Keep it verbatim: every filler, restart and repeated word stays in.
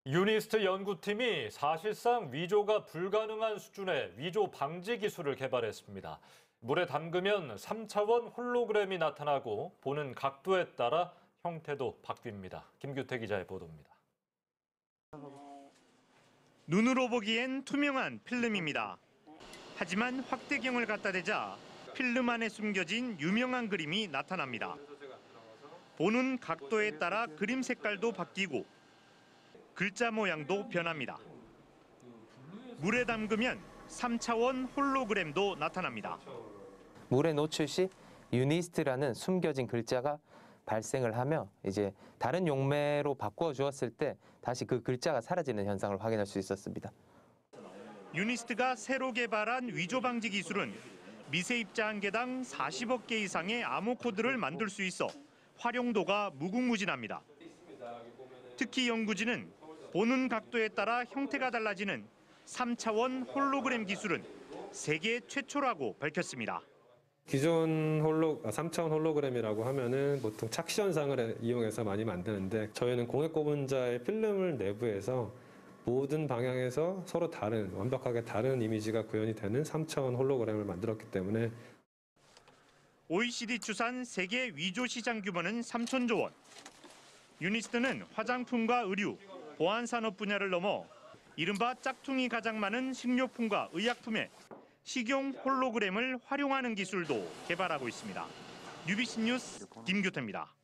유니스트 연구팀이 사실상 위조가 불가능한 수준의 위조 방지 기술을 개발했습니다. 물에 담그면 삼 차원 홀로그램이 나타나고 보는 각도에 따라 형태도 바뀝니다. 김규태 기자의 보도입니다. 눈으로 보기엔 투명한 필름입니다. 하지만 확대경을 갖다 대자 필름 안에 숨겨진 유명한 그림이 나타납니다. 보는 각도에 따라 그림 색깔도 바뀌고 글자 모양도 변합니다. 물에 담그면 삼 차원 홀로그램도 나타납니다. 물에 노출 시 유니스트라는 숨겨진 글자가 발생을 하며 이제 다른 용매로 바꾸어 주었을 때 다시 그 글자가 사라지는 현상을 확인할 수 있었습니다. 유니스트가 새로 개발한 위조 방지 기술은 미세 입자 한 개당 사십억 개 이상의 암호 코드를 만들 수 있어 활용도가 무궁무진합니다. 특히 연구진은 보는 각도에 따라 형태가 달라지는 삼 차원 홀로그램 기술은 세계 최초라고 밝혔습니다. 기존 홀로, 삼 차원 홀로그램이라고 하면은 보통 착시 현상을 이용해서 많이 만드는데 저희는 공액 고분자의 필름을 내부해서 모든 방향에서 서로 다른, 완벽하게 다른 이미지가 구현이 되는 삼 차원 홀로그램을 만들었기 때문에 오이시디 추산 세계 위조 시장 규모는 삼천조 원. 유니스트는 화장품과 의류, 보안산업 분야를 넘어 이른바 짝퉁이 가장 많은 식료품과 의약품에 식용 홀로그램을 활용하는 기술도 개발하고 있습니다. 유비씨 뉴스 김규태입니다.